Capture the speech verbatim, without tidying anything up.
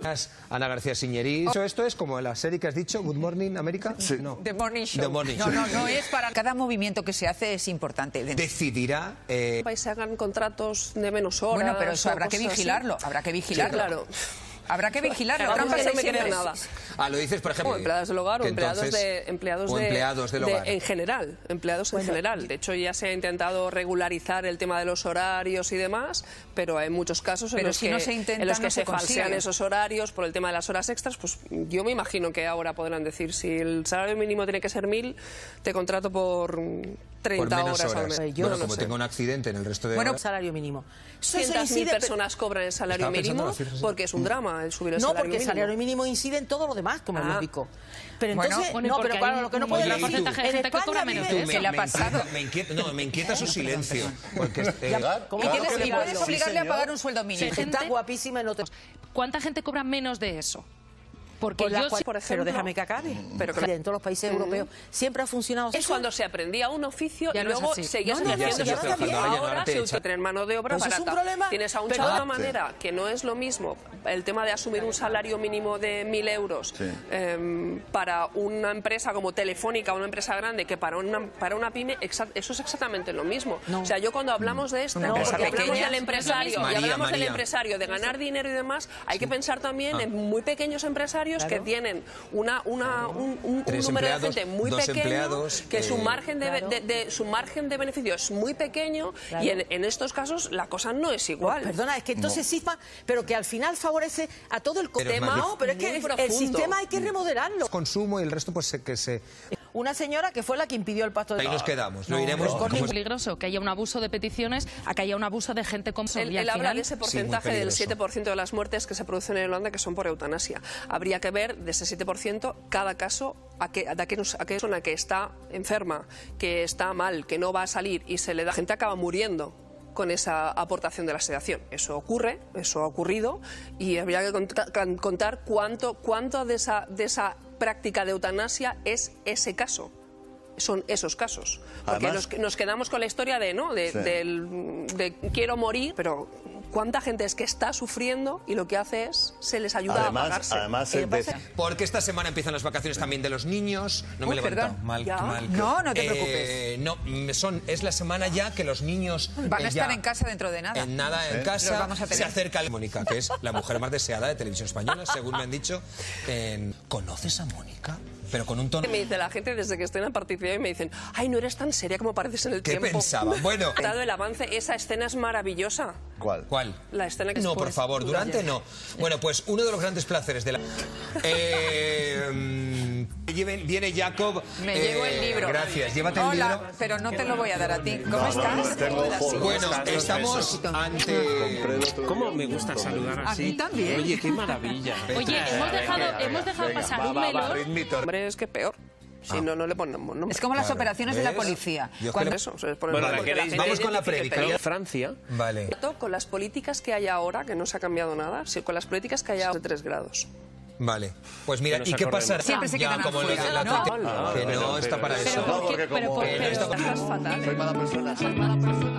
Ana García Siñerí. Esto es como la serie que has dicho, Good Morning America. Sí. No. The Morning Show. The Morning no, Show. no, no es para... Cada movimiento que se hace es importante. Decidirá... Eh... Se hagan contratos de menos horas. Bueno, pero eso habrá que vigilarlo. Así. Habrá que vigilarlo. Sí, claro. Habrá que vigilarlo. Claro, no me queda nada. Ah, lo dices, por ejemplo... O empleados del hogar o empleados, entonces, de, empleados, o de, empleados del de, hogar. en general, empleados bueno, en general. De hecho, ya se ha intentado regularizar el tema de los horarios y demás, pero hay muchos casos en pero los si que, no se, intenta, en los que no se, se falsean esos horarios por el tema de las horas extras. Pues yo me imagino que ahora podrán decir, si el salario mínimo tiene que ser mil, te contrato por treinta por horas. horas. Al Yo bueno, no como sé. tenga un accidente en el resto de bueno, horas... salario mínimo. cientos mil personas cobran el salario mínimo porque es un drama el subir el no, salario mínimo. No, porque el salario mínimo incide en todo lo demás, como ah. el pico. Pero entonces, bueno, no, pero claro, lo que no puede decir... porcentaje de gente que cobra menos de eso. ¿Qué le ha pasado? Me inquieta, no, me inquieta su silencio. Porque, eh, ¿Cómo? ¿Y, quieres, Claro, y puedes sí, obligarle señor. a pagar un sueldo mínimo? Sí, está guapísima y no te... ¿Cuánta gente cobra menos de eso? Porque Por yo, cual, por ejemplo, pero déjame que acabe. Pero que en todos los países uh-huh. europeos siempre ha funcionado. Es cuando se aprendía un oficio ya y no luego es seguías no, no, ejerciendo ya ese no, oficio. ya Ahora, ahora se te utiliza tener mano de obra pues barata. Es un problema. Tienes a un pero, chaval de ah, una manera sí. que no es lo mismo el tema de asumir un salario mínimo de mil euros sí. eh, para una empresa como Telefónica, una empresa grande, que para una, para una pyme, eso es exactamente lo mismo. No. O sea, yo cuando hablamos de esto, Una porque empresa hablamos pequeña, del empresario María, y hablamos María. del empresario, de ganar dinero y demás, hay que pensar también ah. en muy pequeños empresarios claro. que tienen una, una, un, un, un Tres número empleados, de gente muy dos pequeño, empleados, que eh, su margen de, claro. de, de su margen de beneficio es muy pequeño claro. y en, en estos casos la cosa no es igual. No, perdona, es que entonces no. sistema, pero que al final favorece a todo el tema. No, pero es que el, el sistema hay que remodelarlo. Consumo y el resto pues que se... Una señora que fue la que impidió el pacto de... Ahí nos quedamos, lo no, iremos... Es muy peligroso que haya un abuso de peticiones a que haya un abuso de gente con... Él, él habla de ese porcentaje sí, del siete por ciento de las muertes que se producen en Holanda que son por eutanasia. Habría que ver de ese siete por ciento cada caso a qué, a qué, a qué persona que está enferma, que está mal, que no va a salir y se le da... La gente acaba muriendo con esa aportación de la sedación. Eso ocurre, eso ha ocurrido y habría que contar cuánto, cuánto de esa, de esa práctica de eutanasia es ese caso. Son esos casos. Porque Además, nos, nos quedamos con la historia de, ¿no? De, sí. del, de quiero morir, pero cuánta gente es que está sufriendo y lo que hace es se les ayuda además, a pagarse. Además, eh, de... Porque esta semana empiezan las vacaciones también de los niños. No Uy, me he levantado. perdón. Mal, ¿Ya? mal. No, no te eh, preocupes. No, son, es la semana ya que los niños... Van a eh, estar ya, en casa dentro de nada. En nada, ¿Sí? en casa. Los vamos a tener. Se acerca a Mónica, que es la mujer más deseada de Televisión Española, según me han dicho. Eh, ¿Conoces a Mónica? Pero con un tono... Me dice la gente desde que estoy en el partido y me dicen, ay, no eres tan seria como pareces en el ¿Qué tiempo. pensaba? Bueno... Dado el avance, esa escena es maravillosa. ¿Cuál? ¿Cuál? La escena que No, después- por favor, durante no. Bueno, pues uno de los grandes placeres de la... Eh, mm, viene Jacob... Me eh, llevo el libro. Gracias, llévate el Hola, libro. pero no te lo voy a dar a ti. ¿Cómo No, estás? no, no, tengo fotos. Bueno, estamos ante... ¿Cómo me gusta saludar A así? mí también. Oye, qué maravilla. Oye, hemos dejado, hemos dejado Venga, pasar va, un va, va, melón. ritmito. Hombre, es que peor. Si no, no le ponemos nombre. Es como las Claro. operaciones de la ¿Ves? policía. Yo Cuando- creo- Eso, se les pone Bueno, nombre la porque queréis- gente Vamos con la identifique, predica. pero- Francia. Vale. Con las políticas que hay ahora, que no se ha cambiado nada, sí, con las políticas que hay ahora de tres grados. Vale. Pues mira, Que nos ¿y qué acordemos. pasará? Siempre se Ya, quedan como afuera, los de la ¿no? Atlético, que no está para Pero eso. ¿por qué? porque Pero como- por que qué? no está- Estás fatal. Soy mala persona. Soy mala persona.